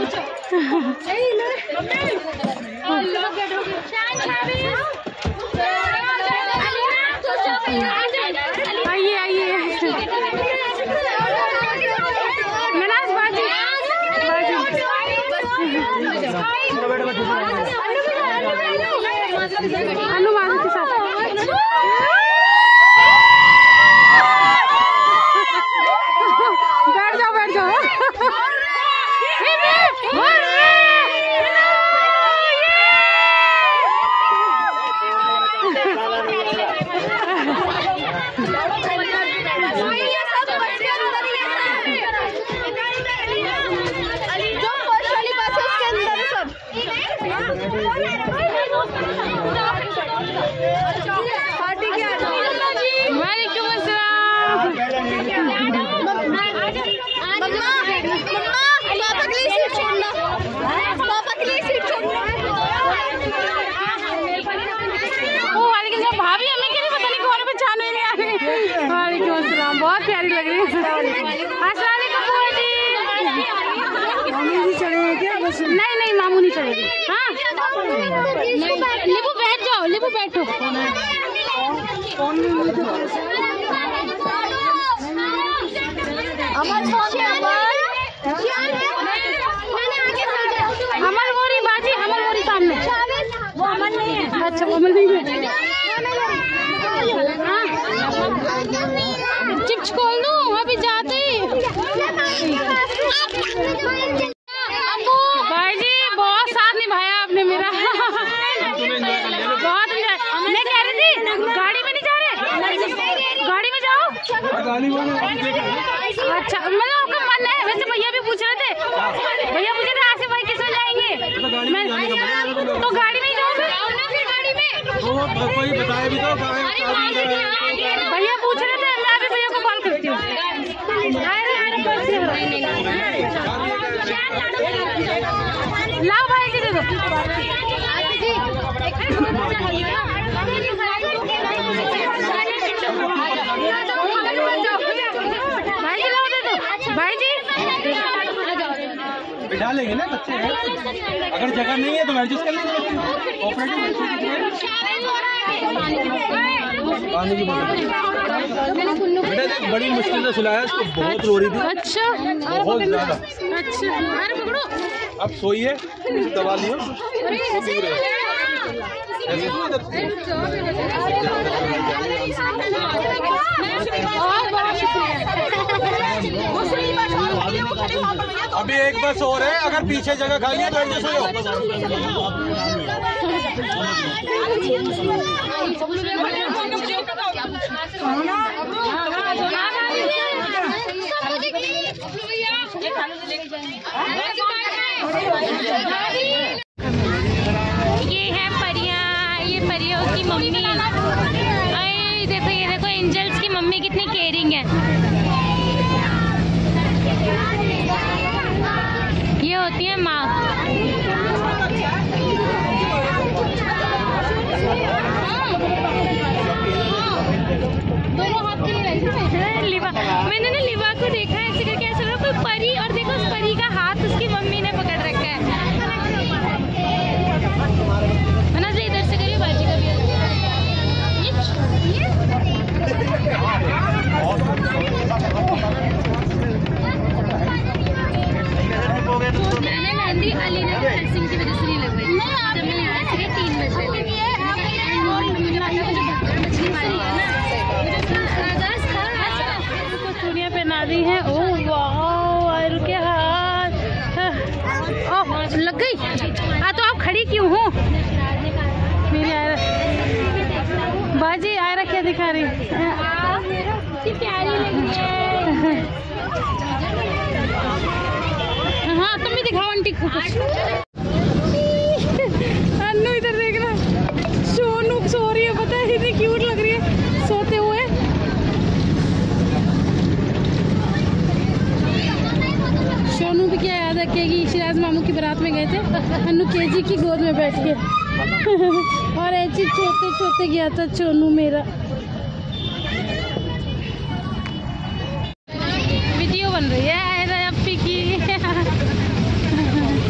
आइए आइए मनाज बाजी अनु माधव के साथ बैठ जाओ बैठ जाओ। भाभी हमें क्या पता नहीं कौन पहचान नहीं आ रही। वालेकुम अस्सलाम, बहुत प्यारी लग रही है। मामू नहीं चढ़ेंगे क्या? नहीं नहीं मामू नहीं चढ़ेगी। हाँ लिबू बैठ जाओ, लिबू बैठो। अमर मोरी बाजी, अमर मोरी सामने। वो अमर नहीं है। अच्छा वो अमर नहीं है। चिप्स खोल दूं अभी जाते ही। अबू भाई जी बहुत साथ निभाया आपने मेरा। बहुत मैं कह रही थी गाड़ी में नहीं जा रहे, गाड़ी में जाओ। अच्छा मतलब आपका मन है? वैसे भैया भी पूछ रहे थे, भैया पूछे थे आसिफ भाई किस में जाएंगे? तो गाड़ी में ही जाओ फिर। गाड़ी में कोई बताया भी तो भैया पूछ रहे थे, मैं अभी भैया को कॉल करती हूँ। लाओ भाई जी दे दो। भाई जी लाओ दे दो। भाई जी बिठा लेंगे ना, बच्चे हैं। अगर जगह नहीं है तो एडजस्ट कर लेंगे। पानी की बोतल बेटा बड़ी मुश्किल से सुलाया, इसको बहुत रो रही थी। अच्छा बहुत ज्यादा। अच्छा अरे पकड़ो, अब सोइए, दबा लियो। अभी एक बस और है, अगर पीछे जगह खाली है तो एडजस्ट हो जाओ। ये है परियां, ये परियों की मम्मी। अरे देखो ये देखो एंजल्स की मम्मी कितनी केयरिंग है। ये होती है माँ। दोनों हाथ के लिए लिवा। मैंने ना लिवा को देखा है ऐसे करके, ऐसा लगा कोई परी, और देखो उस परी का हाथ उसकी मम्मी ने पकड़ रखा है ना। से इधर से करिए बाजी का भी। मैंने मेहंदी अलीना की ड्रेसिंग की वजह से नहीं लगवाई। जब मैंने यहाँ से 3 बजे मुझे मछली मारी है ना, उसको चूड़ियाँ पहना दी हैं। ओह वाह आयरू के हाथ। ओह लग गई। तो आप खड़ी क्यों हो मेरी आयरा? बाजी आयरा क्या दिखा रही? प्यारी लगी है। हाँ तुम भी दिखाओ आंटी को कुछ। अन्नू इधर देखना, सोनू सो रही है, पता है इतनी क्यूट लग रही है सोते हुए। सोनू भी क्या याद रखेगी, शिराज मामू की बारात में गए थे, अन्नू केजी की गोद में बैठ के और ऐसी छोटे छोटे गया था सोनू मेरा। वीडियो बन रही है अपी की।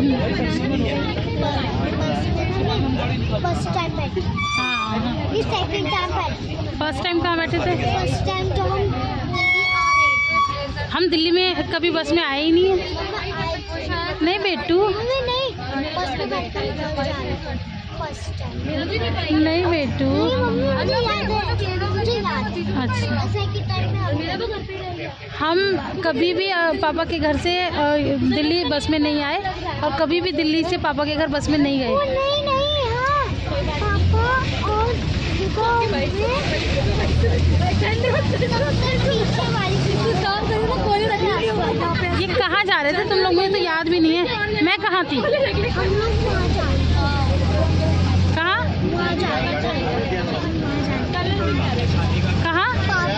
फर्स्ट टाइम बैठे। हाँ, सेकंड टाइम बैठे। फर्स्ट टाइम कहाँ बैठे थे? फर्स्ट टाइम तो हम दिल्ली में कभी बस में आए ही नहीं है। नहीं बेटू, नहीं बस में बैठकर फर्स्ट टाइम नहीं बेटू। अच्छा, हम कभी भी पापा के घर से दिल्ली बस में नहीं आए और कभी भी दिल्ली से पापा के घर बस में नहीं गए। ये कहाँ जा रहे थे तुम लोग? मुझे तो याद भी नहीं है मैं कहाँ थी। कहाँ कहाँ?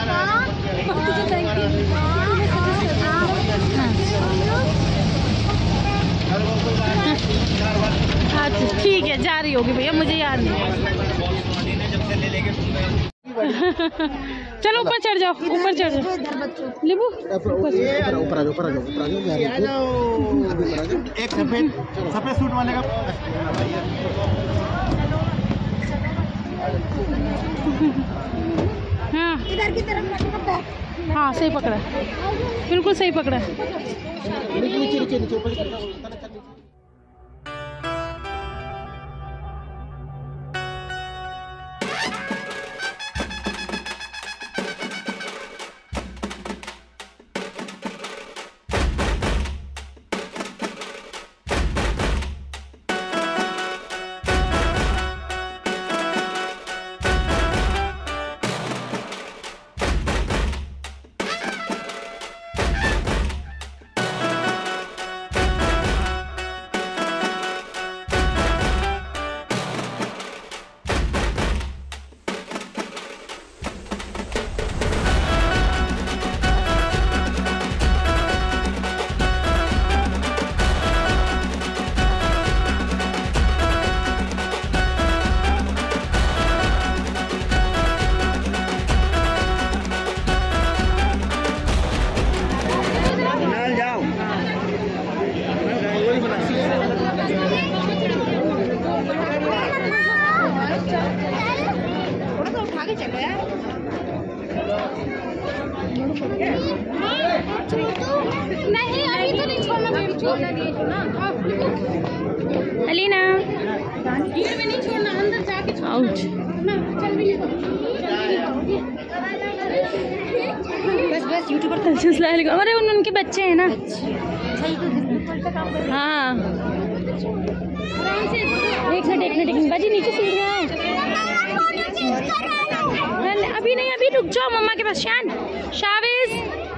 अच्छा ठीक है, जा रही होगी भैया, मुझे याद नहीं। चलो ऊपर चढ़ जाओ, ऊपर चढ़ जाओ। लेबू ऊपर आ जाओ। एक सफेद सूट वाले का। हाँ इधर की तरफ। हाँ सही पकड़ा, बिल्कुल सही पकड़ा। नहीं अभी तो नहीं छोड़ना, अलीना भीड़ में नहीं छोड़ना, अंदर जाके आउट। बस यूट्यूबर अरे उनके बच्चे हैं ना। हाँ एक मिनट बाजी, नीचे सीढ़ियाँ हैं। अभी नहीं, अभी रुक जाओ मम्मा के पास। शाविज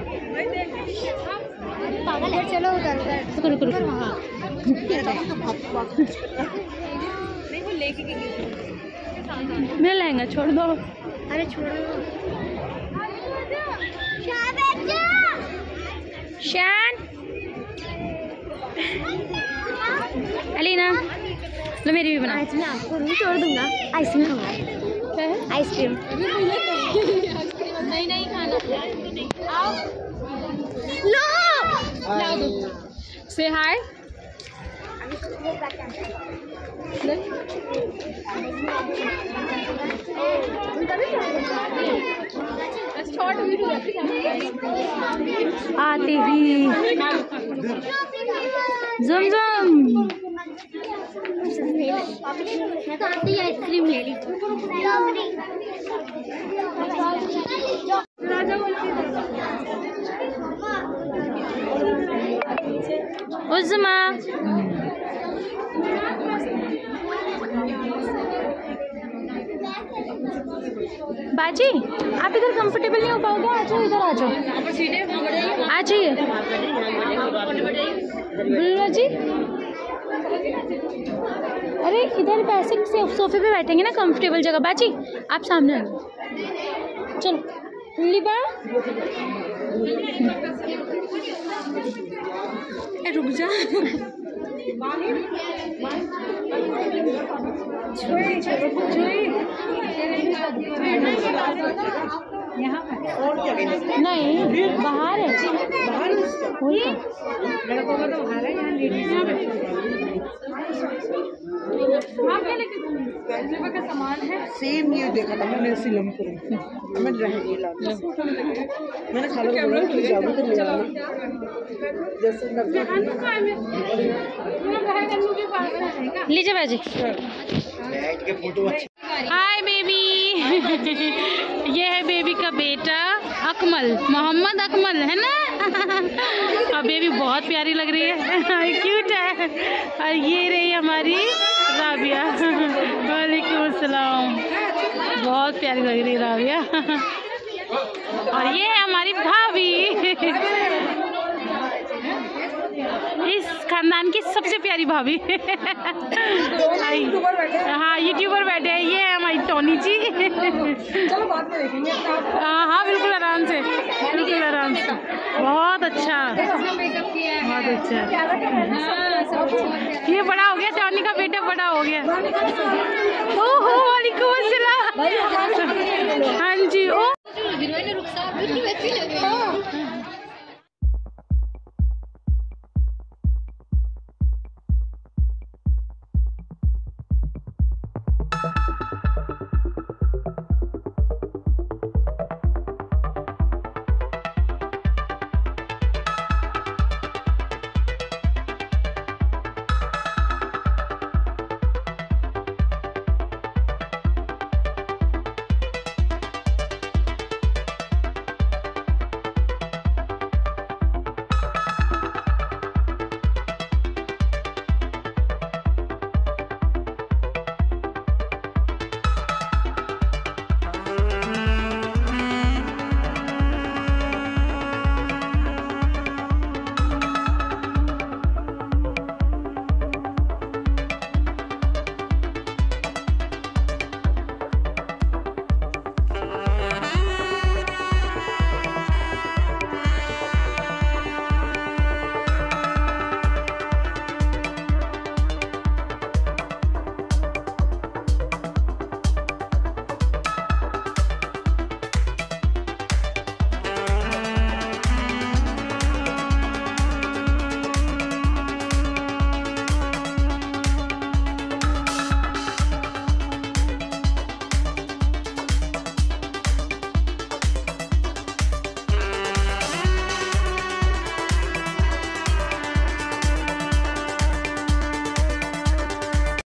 पागल है, चलो उधर रुको। मेरा लहंगा छोड़ दो। अरे छोड़ो। शान अलीना लो, मेरी भी बना। मैं आपको नहीं छोड़ दूंगा। आइसक्रीम आइसक्रीम नहीं खाना। आओ लो से हाय। आते ही ज़ुमज़ुम। मैं तो आते ही आइसक्रीम ले ली। उज़्मा बाजी, आप इधर कंफर्टेबल नहीं हो पाओगे? आ जाओ, इधर आ जाओ, आ जाइए। बुल्ला जी, अरे इधर पैसे सोफे पे बैठेंगे ना, कंफर्टेबल जगह। बाजी आप सामने आ जाओ, चलो। लिबा रुक जा। नहीं बाहर है, लड़कों का तो बाहर है, यहाँ लेडीज। आप क्या लेके गए का सामान है? सेम ये देखा था मैंने सिलमपुर में, मैं रहेंगे लाना मैंने खाना बोला कि जाओ तो ले आना जैसे लीजिए बाजी। Hi baby. ये है बेबी का बेटा अकमल, मोहम्मद अकमल है ना। और बेबी बहुत प्यारी लग रही है, क्यूट है। और ये रही हमारी राबिया। वालेकुम अस्सलाम। बहुत प्यारी लग रही है राबिया। और ये है हमारी भाभी, इस खानदान की सबसे प्यारी भाभी। हाँ यूट्यूबर बैठे हैं। ये है हमारी टोनी जी। चलो बाद में देखेंगे। हाँ बिल्कुल आराम से, बिल्कुल आराम से। बहुत अच्छा, बहुत अच्छा। ये बड़ा हो गया, टोनी का बेटा बड़ा हो गया। ओहो वालेकुम अस्सलाम। हाँ जी। ओ